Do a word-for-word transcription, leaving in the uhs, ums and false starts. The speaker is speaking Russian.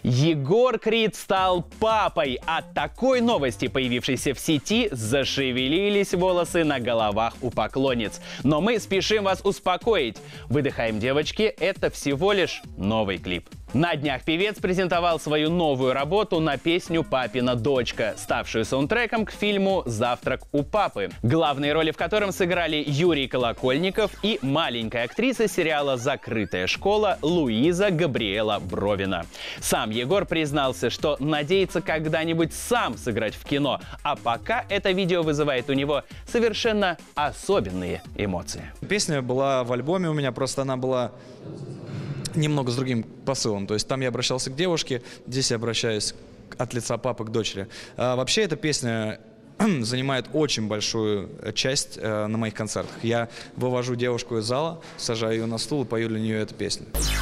Егор Крид стал папой. От такой новости, появившейся в сети, зашевелились волосы на головах у поклонниц. Но мы спешим вас успокоить. «Выдыхаем, девочки» — это всего лишь новый клип. На днях певец презентовал свою новую работу на песню «Папина дочка», ставшую саундтреком к фильму «Завтрак у папы», главные роли в котором сыграли Юрий Колокольников и маленькая актриса сериала «Закрытая школа» Луиза Габриэла Бровина. Сам Егор признался, что надеется когда-нибудь сам сыграть в кино, а пока это видео вызывает у него совершенно особенные эмоции. Песня была в альбоме у меня, просто она была немного с другим посылом. То есть там я обращался к девушке, здесь я обращаюсь от лица папы к дочери. А вообще эта песня занимает очень большую часть э, на моих концертах. Я вывожу девушку из зала, сажаю ее на стул и пою для нее эту песню.